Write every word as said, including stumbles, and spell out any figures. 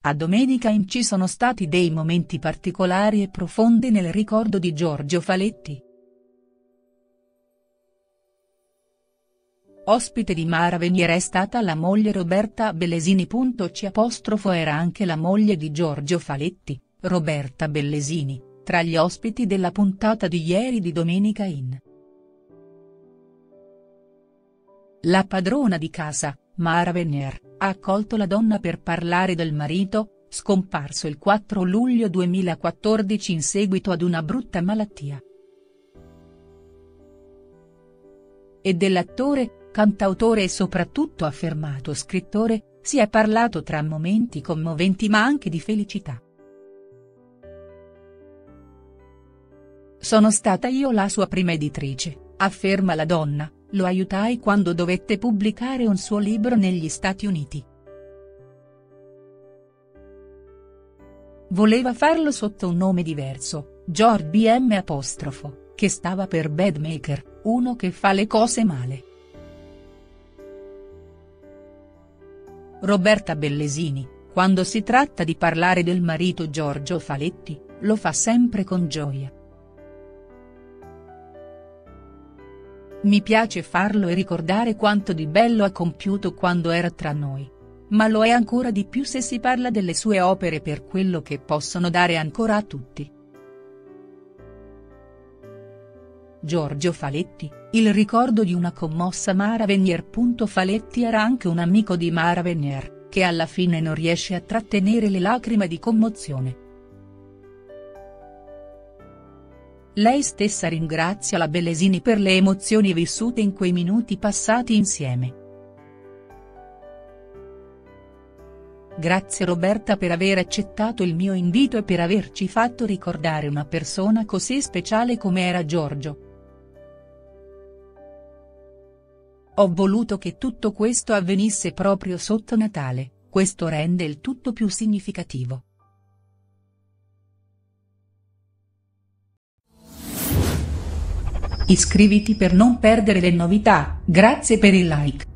A Domenica In ci sono stati dei momenti particolari e profondi nel ricordo di Giorgio Faletti. Ospite di Mara Venier è stata la moglie Roberta Bellesini. C apostrofo era anche la moglie di Giorgio Faletti, Roberta Bellesini, tra gli ospiti della puntata di ieri di Domenica In. La padrona di casa, Mara Venier, ha accolto la donna per parlare del marito, scomparso il quattro luglio duemilaquattordici in seguito ad una brutta malattia. E dell'attore, cantautore e soprattutto affermato scrittore, si è parlato tra momenti commoventi ma anche di felicità. Sono stata io la sua prima editrice, afferma la donna, lo aiutai quando dovette pubblicare un suo libro negli Stati Uniti. Voleva farlo sotto un nome diverso, George B M apostrofo, che stava per Bad Maker, uno che fa le cose male. Roberta Bellesini, quando si tratta di parlare del marito Giorgio Faletti, lo fa sempre con gioia. Mi piace farlo e ricordare quanto di bello ha compiuto quando era tra noi. Ma lo è ancora di più se si parla delle sue opere per quello che possono dare ancora a tutti. Giorgio Faletti, il ricordo di una commossa Mara Venier. Faletti era anche un amico di Mara Venier, che alla fine non riesce a trattenere le lacrime di commozione. Lei stessa ringrazia la Bellesini per le emozioni vissute in quei minuti passati insieme. Grazie Roberta per aver accettato il mio invito e per averci fatto ricordare una persona così speciale come era Giorgio. Ho voluto che tutto questo avvenisse proprio sotto Natale, questo rende il tutto più significativo. Iscriviti per non perdere le novità, grazie per il like.